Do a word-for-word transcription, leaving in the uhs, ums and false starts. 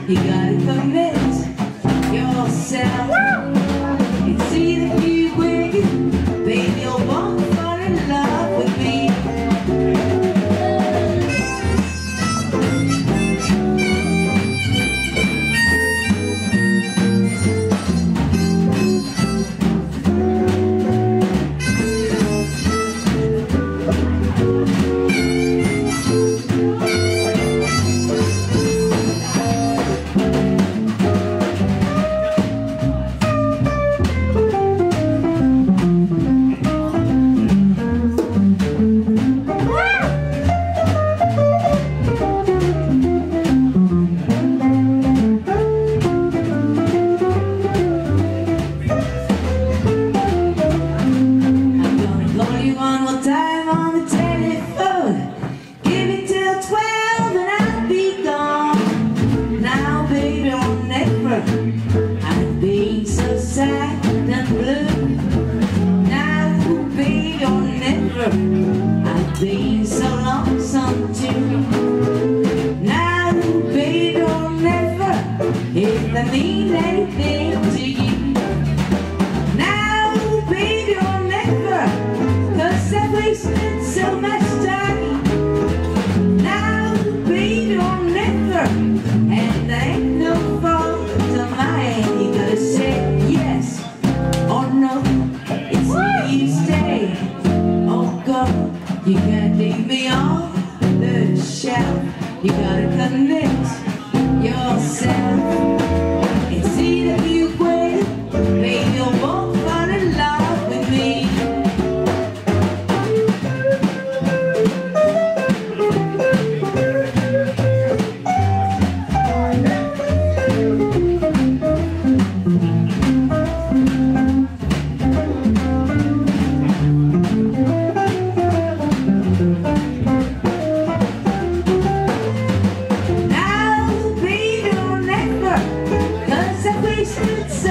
You gotta commit yourself. It's either you win, baby, or won't fall in love with me. One more time on the telephone. Give it till twelve and I'll be gone. Now baby or never, I've been so sad and blue. Now baby or never, I've been so lonesome too. Now baby or never, if I mean anything to you. Now baby or never, I've wasted so much time. Now, baby, or never, and there ain't no fault of mine. You gotta say yes or no. It's either you stay or go. You can't leave me on the shelf. You gotta commit yourself. It's either you quit, baby, or won't fall in love with me. It's